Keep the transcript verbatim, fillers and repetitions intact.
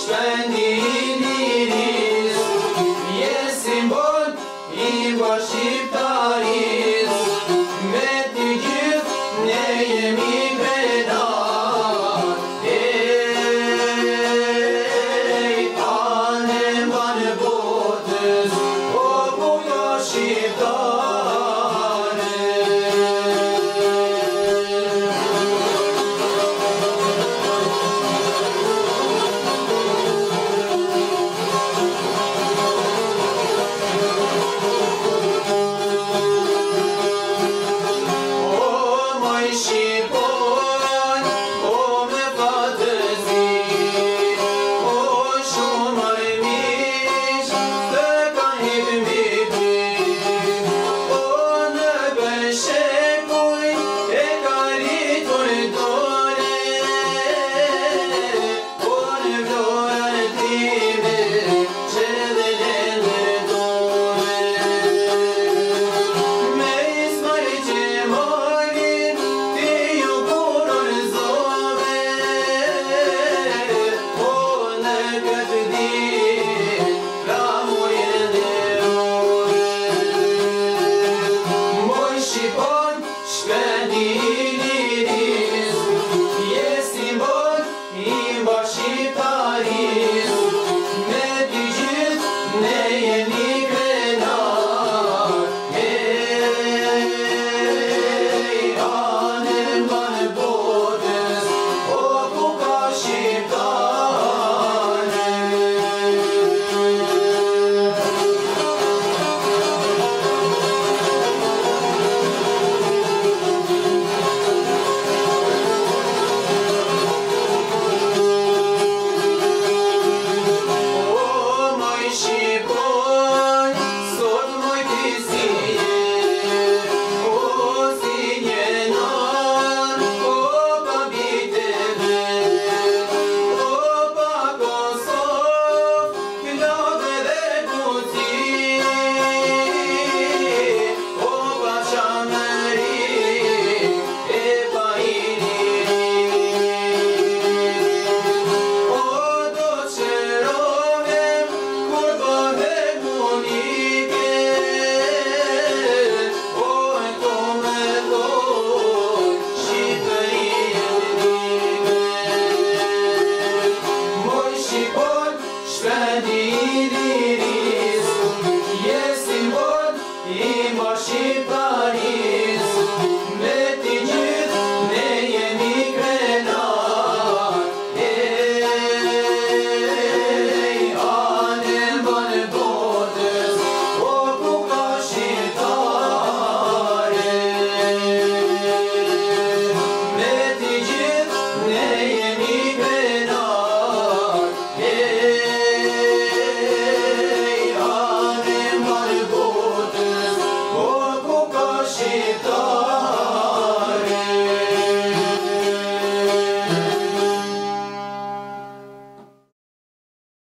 shpendiniris, e simbol I bashkëtaris, me ty gjithë ne jemi krenar. Ej, anë mban botës, o bujo shqiptare. Shqipon, o me fatëzi, o shumë armish, të kanë hip mbi ty. O në bëshekuj, e ka rritur dore, o në vlorën time, që dhe lëndër dore. Me ismaj që morin, shpendiniris, je simbol I bashkëtaris, me ty gjithë ne jemi krenar. Ej, anë mban botës, o buka shqiptare. Shqipon, sot moj ty si je, o si një nan, o pa biteve, o pa Kosov, klove dhe kuci, o pa qamëri, e pa iliri. O do qëronem, kur bëhem unike, o e to me thoj, Shqipëri etnike. Moj Shqipon, shpendiniris, je simbol I bashkëtaris,